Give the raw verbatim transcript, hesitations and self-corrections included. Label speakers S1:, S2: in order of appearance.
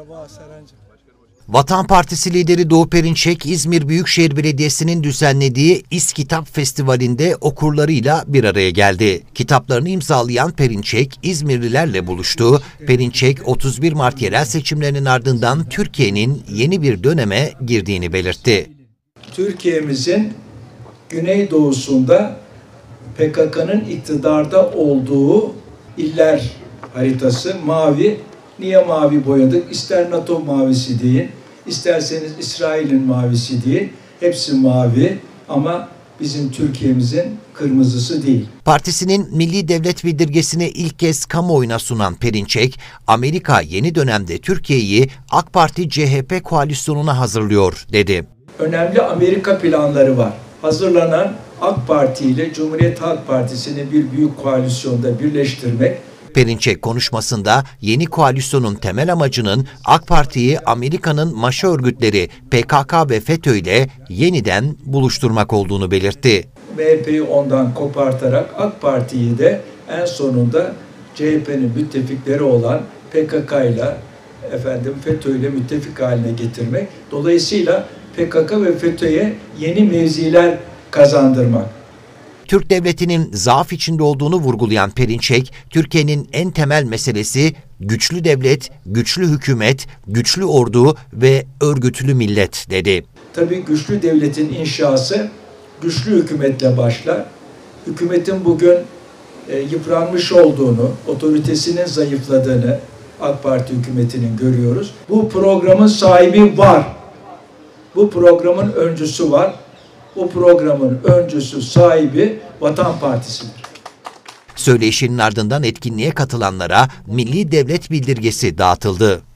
S1: Vatan Partisi lideri Doğu Perinçek, İzmir Büyükşehir Belediyesi'nin düzenlediği İS Kitap Festivali'nde okurlarıyla bir araya geldi. Kitaplarını imzalayan Perinçek, İzmirlilerle buluştu. Perinçek, otuz bir Mart yerel seçimlerinin ardından Türkiye'nin yeni bir döneme girdiğini belirtti.
S2: Türkiye'mizin güneydoğusunda P K K'nın iktidarda olduğu iller haritası mavi. Niye mavi boyadık? İster NATO mavisi deyin, isterseniz İsrail'in mavisi deyin. Hepsi mavi ama bizim Türkiye'mizin kırmızısı değil.
S1: Partisinin Milli Devlet Bildirgesi'ni ilk kez kamuoyuna sunan Perinçek, Amerika yeni dönemde Türkiye'yi AK Parti C H P koalisyonuna hazırlıyor dedi.
S2: Önemli Amerika planları var. Hazırlanan AK Parti ile Cumhuriyet Halk Partisi'ni bir büyük koalisyonda birleştirmek.
S1: Perinçek konuşmasında yeni koalisyonun temel amacının AK Parti'yi Amerika'nın maşa örgütleri P K K ve FETÖ ile yeniden buluşturmak olduğunu belirtti.
S2: M H P'yi ondan kopartarak AK Parti'yi de en sonunda C H P'nin müttefikleri olan P K K ile efendim FETÖ ile müttefik haline getirmek. Dolayısıyla P K K ve FETÖ'ye yeni mevziler kazandırmak.
S1: Türk devletinin zaaf içinde olduğunu vurgulayan Perinçek, Türkiye'nin en temel meselesi güçlü devlet, güçlü hükümet, güçlü ordu ve örgütlü millet dedi.
S2: Tabii güçlü devletin inşası güçlü hükümetle başlar. Hükümetin bugün e, yıpranmış olduğunu, otoritesinin zayıfladığını AK Parti hükümetinin görüyoruz. Bu programın sahibi var. Bu programın öncüsü var. O programın öncüsü, sahibi Vatan Partisi'dir.
S1: Söyleşinin ardından etkinliğe katılanlara Milli Devlet Bildirgesi dağıtıldı.